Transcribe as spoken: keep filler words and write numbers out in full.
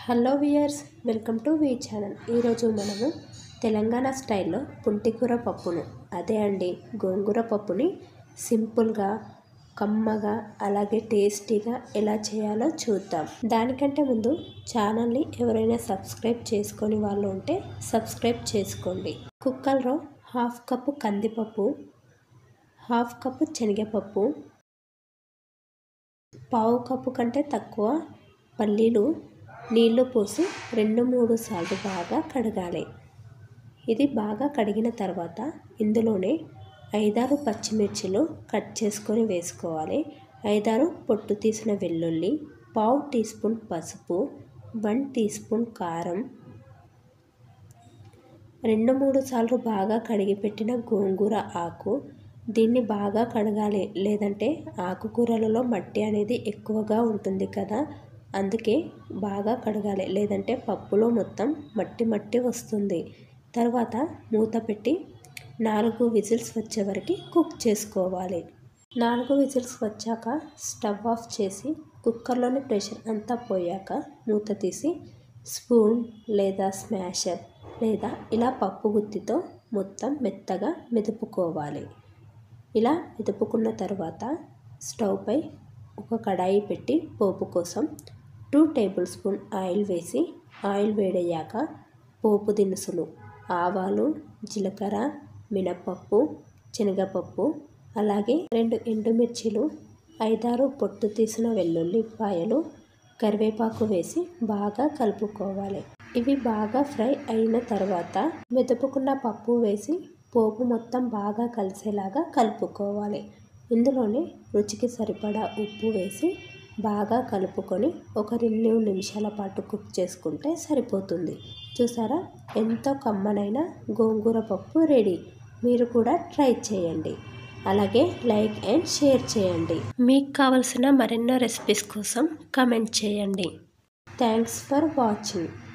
Hello viewers, welcome to V channel. ఈరోజు మనము తెలంగాణ స్టైల్లో పుంటికూర పప్పును, అదే అండి గోంగూర పప్పుని సింపుల్గా, కమ్మగా, అలాగే టేస్టీగా ఎలా చేయాలో చూద్దాం. దానికంటే ముందు ఛానల్ని ఎవరైనా సబ్స్క్రైబ్ చేసుకొని వాళ్ళు ఉంటే సబ్స్క్రైబ్ చేసుకోండి. కుక్కర్లో హాఫ్ కప్పు కందిపప్పు, హాఫ్ కప్పు శనగపప్పు, పావు కప్పు కంటే తక్కువ పల్లీలు నీళ్లు పోసి రెండు మూడు సార్లు బాగా కడగాలి. ఇది బాగా కడిగిన తర్వాత ఇందులోనే ఐదారు పచ్చిమిర్చిలు కట్ చేసుకొని వేసుకోవాలి. ఐదారు పొట్టు తీసిన వెల్లుల్లి, పావు టీ స్పూన్ పసుపు, వన్ టీ స్పూన్ కారం, రెండు మూడు సార్లు బాగా కడిగి పెట్టిన గోంగూర ఆకు. దీన్ని బాగా కడగాలి, లేదంటే ఆకుకూరలలో మట్టి అనేది ఎక్కువగా ఉంటుంది కదా, అందుకే బాగా కడగాలి, లేదంటే పప్పులో మొత్తం మట్టి మట్టి వస్తుంది. తర్వాత మూత పెట్టి నాలుగు విజిల్స్ వచ్చే వరకు కుక్ చేసుకోవాలి. నాలుగు విజిల్స్ వచ్చాక స్టవ్ ఆఫ్ చేసి కుక్కర్లోని ప్రెషర్ అంతా పోయాక మూత తీసి స్పూన్ లేదా స్మాషర్ లేదా ఇలా పప్పు గుత్తితో మొత్తం మెత్తగా మెదుపుకోవాలి. ఇలా మెదుపుకున్న తర్వాత స్టవ్పై ఒక కడాయి పెట్టి పోపు కోసం టూ టేబుల్ స్పూన్ ఆయిల్ వేసి, ఆయిల్ వేడయ్యాక పోపు దినుసులు ఆవాలు, జీలకర్ర, మినపప్పు, శనగపప్పు, అలాగే రెండు ఎండుమిర్చిలు, ఐదారు పొట్టు తీసిన వెల్లుల్లిపాయలు, కరివేపాకు వేసి బాగా కలుపుకోవాలి. ఇవి బాగా ఫ్రై అయిన తర్వాత మెదుపుకున్న పప్పు వేసి పోపు మొత్తం బాగా కలిసేలాగా కలుపుకోవాలి. ఇందులోనే రుచికి సరిపడా ఉప్పు వేసి బాగా కలుపుకొని ఒక రెండు నిమిషాల పాటు కుక్ చేసుకుంటే సరిపోతుంది. చూసారా, ఎంతో కమ్మనైన గోంగూర పప్పు రెడీ. మీరు కూడా ట్రై చేయండి. అలాగే లైక్ అండ్ షేర్ చేయండి. మీకు కావలసిన మరెన్నో రెసిపీస్ కోసం కమెంట్ చేయండి. Thanks for watching.